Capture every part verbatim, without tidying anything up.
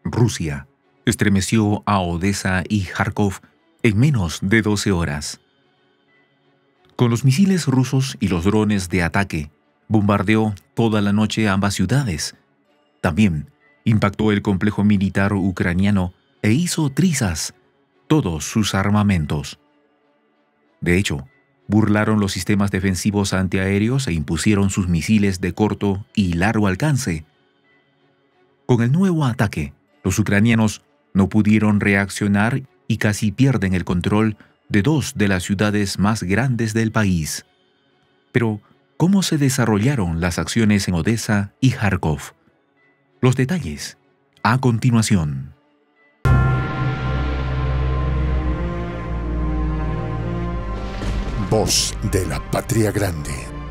Rusia estremeció a Odesa y Kharkov en menos de doce horas. Con los misiles rusos y los drones de ataque, bombardeó toda la noche ambas ciudades. También impactó el complejo militar ucraniano e hizo trizas todos sus armamentos. De hecho, burlaron los sistemas defensivos antiaéreos e impusieron sus misiles de corto y largo alcance. Con el nuevo ataque, los ucranianos no pudieron reaccionar y casi pierden el control de dos de las ciudades más grandes del país. Pero, ¿cómo se desarrollaron las acciones en Odesa y Kharkov? Los detalles, a continuación. Voz de la Patria Grande.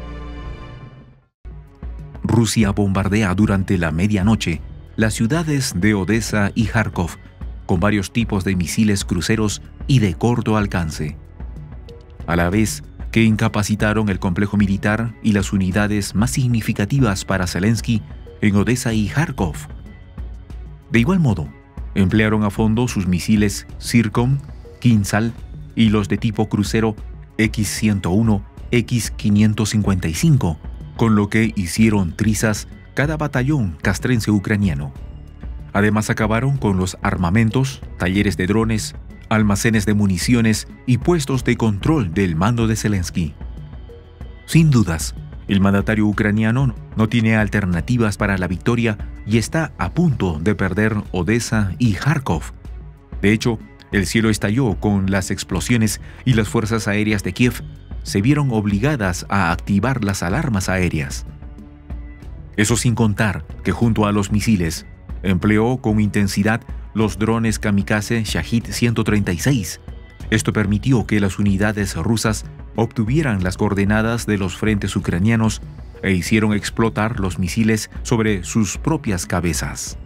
Rusia bombardea durante la medianoche las ciudades de Odesa y Kharkov con varios tipos de misiles cruceros y de corto alcance, a la vez que incapacitaron el complejo militar y las unidades más significativas para Zelensky en Odesa y Kharkov. De igual modo, emplearon a fondo sus misiles Zircon, Kinzhal y los de tipo crucero equis ciento uno, equis quinientos cincuenta y cinco, con lo que hicieron trizas cada batallón castrense ucraniano. Además acabaron con los armamentos, talleres de drones, almacenes de municiones y puestos de control del mando de Zelensky. Sin dudas, el mandatario ucraniano no tiene alternativas para la victoria y está a punto de perder Odesa y Kharkov. De hecho, el cielo estalló con las explosiones y las fuerzas aéreas de Kiev se vieron obligadas a activar las alarmas aéreas. Eso sin contar que junto a los misiles, empleó con intensidad los drones kamikaze Shahid ciento treinta y seis. Esto permitió que las unidades rusas obtuvieran las coordenadas de los frentes ucranianos e hicieron explotar los misiles sobre sus propias cabezas.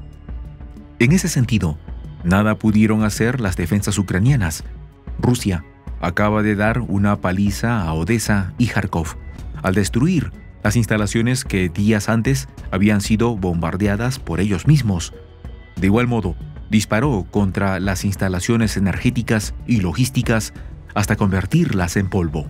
En ese sentido, nada pudieron hacer las defensas ucranianas. Rusia acaba de dar una paliza a Odesa y Kharkov al destruir las instalaciones que días antes habían sido bombardeadas por ellos mismos. De igual modo, disparó contra las instalaciones energéticas y logísticas hasta convertirlas en polvo.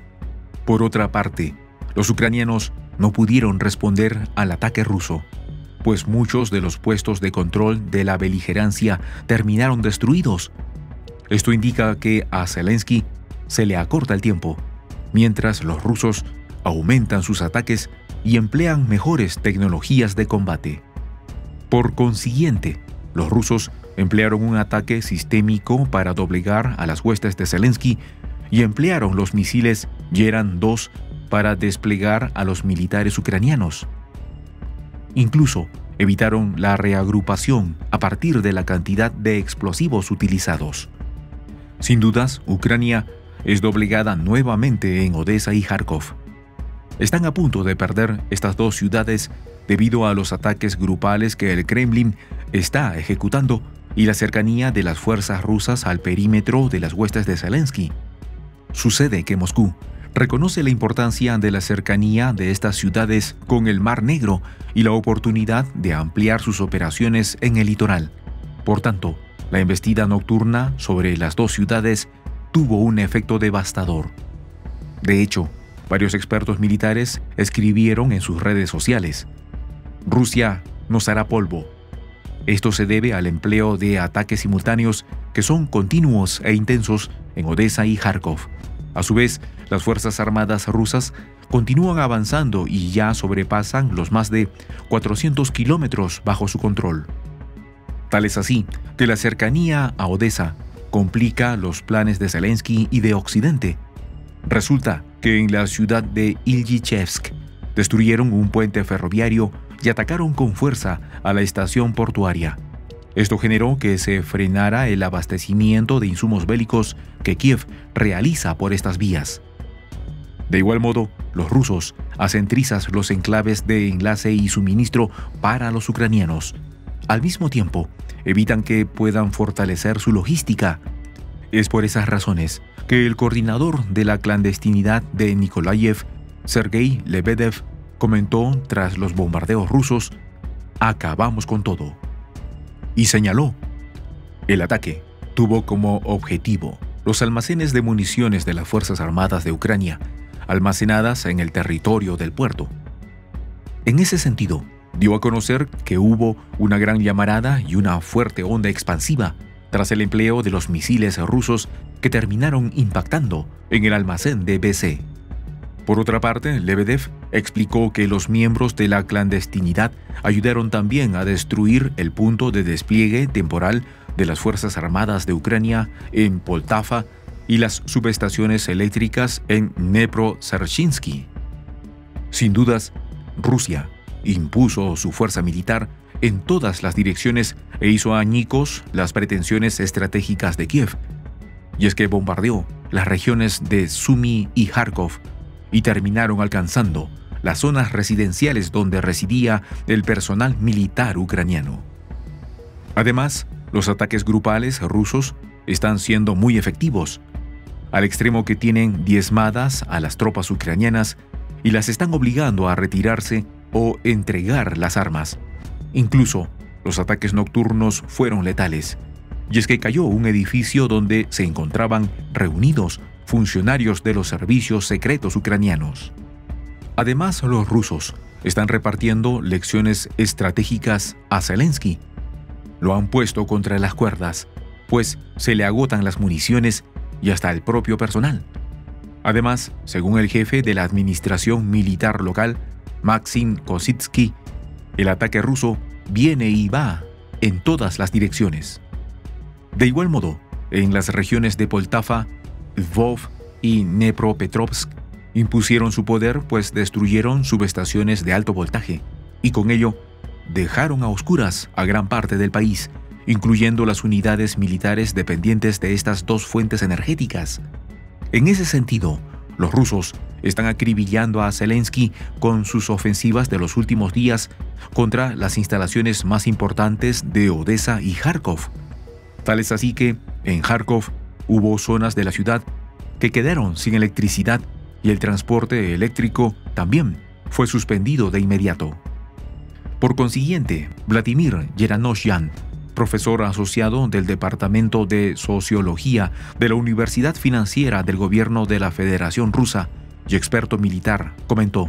Por otra parte, los ucranianos no pudieron responder al ataque ruso, pues muchos de los puestos de control de la beligerancia terminaron destruidos. Esto indica que a Zelensky se le acorta el tiempo, mientras los rusos aumentan sus ataques y emplean mejores tecnologías de combate. Por consiguiente, los rusos emplearon un ataque sistémico para doblegar a las huestes de Zelensky y emplearon los misiles Geran dos para desplegar a los militares ucranianos. Incluso evitaron la reagrupación a partir de la cantidad de explosivos utilizados. Sin dudas, Ucrania es doblegada nuevamente en Odesa y Kharkov. Están a punto de perder estas dos ciudades debido a los ataques grupales que el Kremlin está ejecutando y la cercanía de las fuerzas rusas al perímetro de las huestes de Zelensky. Sucede que Moscú reconoce la importancia de la cercanía de estas ciudades con el Mar Negro y la oportunidad de ampliar sus operaciones en el litoral. Por tanto, la embestida nocturna sobre las dos ciudades tuvo un efecto devastador. De hecho, varios expertos militares escribieron en sus redes sociales: Rusia nos hará polvo. Esto se debe al empleo de ataques simultáneos que son continuos e intensos en Odesa y Kharkov. A su vez, las Fuerzas Armadas rusas continúan avanzando y ya sobrepasan los más de cuatrocientos kilómetros bajo su control. Tal es así que la cercanía a Odesa complica los planes de Zelensky y de Occidente. Resulta que en la ciudad de Ilyichevsk destruyeron un puente ferroviario y atacaron con fuerza a la estación portuaria. Esto generó que se frenara el abastecimiento de insumos bélicos que Kiev realiza por estas vías. De igual modo, los rusos hacen trizas los enclaves de enlace y suministro para los ucranianos. Al mismo tiempo, evitan que puedan fortalecer su logística. Es por esas razones que el coordinador de la clandestinidad de Nikolayev, Sergei Lebedev, comentó tras los bombardeos rusos: acabamos con todo. y señaló: el ataque tuvo como objetivo los almacenes de municiones de las Fuerzas Armadas de Ucrania, almacenadas en el territorio del puerto. En ese sentido, dio a conocer que hubo una gran llamarada y una fuerte onda expansiva tras el empleo de los misiles rusos que terminaron impactando en el almacén de B C. Por otra parte, Lebedev explicó que los miembros de la clandestinidad ayudaron también a destruir el punto de despliegue temporal de las Fuerzas Armadas de Ucrania en Poltava y las subestaciones eléctricas en Dnepro-Dzerzhinsky. Sin dudas, Rusia impuso su fuerza militar en todas las direcciones e hizo añicos las pretensiones estratégicas de Kiev. Y es que bombardeó las regiones de Sumy y Kharkov y terminaron alcanzando las zonas residenciales donde residía el personal militar ucraniano. Además, los ataques grupales rusos están siendo muy efectivos, al extremo que tienen diezmadas a las tropas ucranianas y las están obligando a retirarse o entregar las armas. Incluso, los ataques nocturnos fueron letales, y es que cayó un edificio donde se encontraban reunidos funcionarios de los servicios secretos ucranianos. Además, los rusos están repartiendo lecciones estratégicas a Zelensky. Lo han puesto contra las cuerdas, pues se le agotan las municiones y hasta el propio personal. Además, según el jefe de la administración militar local, Maxim Kositsky, el ataque ruso viene y va en todas las direcciones. De igual modo, en las regiones de Poltava, Lvov y Dnepropetrovsk impusieron su poder, pues destruyeron subestaciones de alto voltaje y con ello dejaron a oscuras a gran parte del país, incluyendo las unidades militares dependientes de estas dos fuentes energéticas. En ese sentido, los rusos están acribillando a Zelensky con sus ofensivas de los últimos días contra las instalaciones más importantes de Odesa y Kharkov. Tal es así que, en Kharkov, hubo zonas de la ciudad que quedaron sin electricidad y el transporte eléctrico también fue suspendido de inmediato. Por consiguiente, Vladimir Yeranosyan, profesor asociado del Departamento de Sociología de la Universidad Financiera del Gobierno de la Federación Rusa y experto militar, comentó: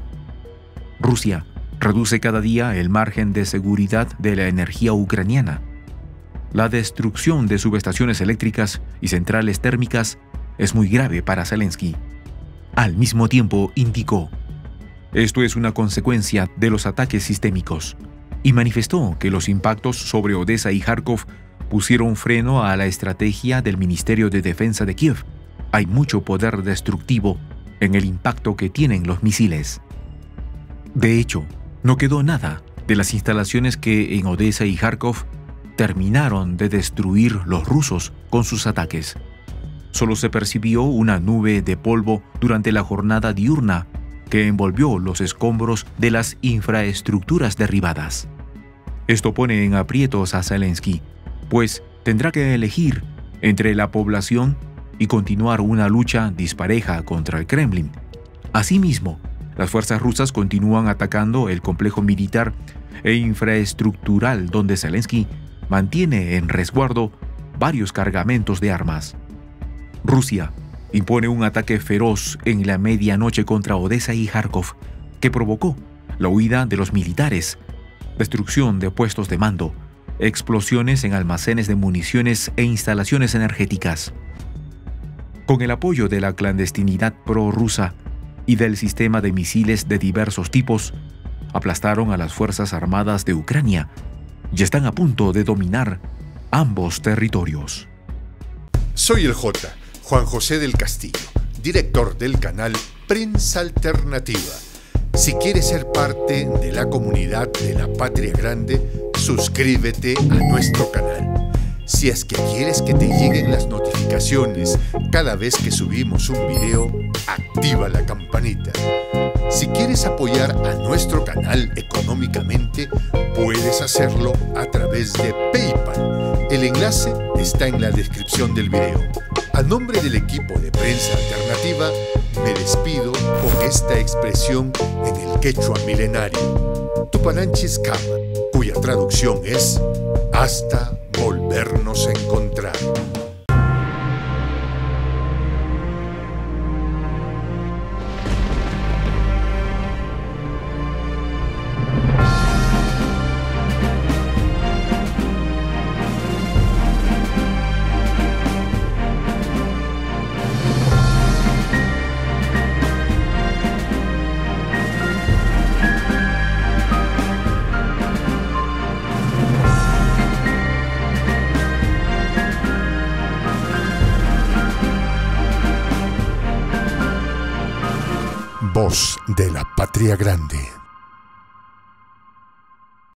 Rusia reduce cada día el margen de seguridad de la energía ucraniana. La destrucción de subestaciones eléctricas y centrales térmicas es muy grave para Zelensky. Al mismo tiempo, indicó: esto es una consecuencia de los ataques sistémicos, y manifestó que los impactos sobre Odesa y Kharkov pusieron freno a la estrategia del Ministerio de Defensa de Kiev. Hay mucho poder destructivo en el impacto que tienen los misiles. De hecho, no quedó nada de las instalaciones que en Odesa y Kharkov terminaron de destruir los rusos con sus ataques. Solo se percibió una nube de polvo durante la jornada diurna que envolvió los escombros de las infraestructuras derribadas. Esto pone en aprietos a Zelensky, pues tendrá que elegir entre la población y continuar una lucha dispareja contra el Kremlin. Asimismo, las fuerzas rusas continúan atacando el complejo militar e infraestructural donde Zelensky mantiene en resguardo varios cargamentos de armas. Rusia impone un ataque feroz en la medianoche contra Odesa y Kharkov, que provocó la huida de los militares, destrucción de puestos de mando, explosiones en almacenes de municiones e instalaciones energéticas. Con el apoyo de la clandestinidad prorrusa y del sistema de misiles de diversos tipos, aplastaron a las Fuerzas Armadas de Ucrania y están a punto de dominar ambos territorios. Soy el J, Juan José del Castillo, director del canal Prensa Alternativa. Si quieres ser parte de la comunidad de la Patria Grande, suscríbete a nuestro canal. Si es que quieres que te lleguen las notificaciones cada vez que subimos un video, activa la campanita. Si quieres apoyar a nuestro canal económicamente, puedes hacerlo a través de PayPal. El enlace está en la descripción del video. A nombre del equipo de Prensa Alternativa, me despido con esta expresión en el quechua milenario, Tupananchis Kama, cuya traducción es hasta volvernos a encontrar. Voz de la Patria Grande.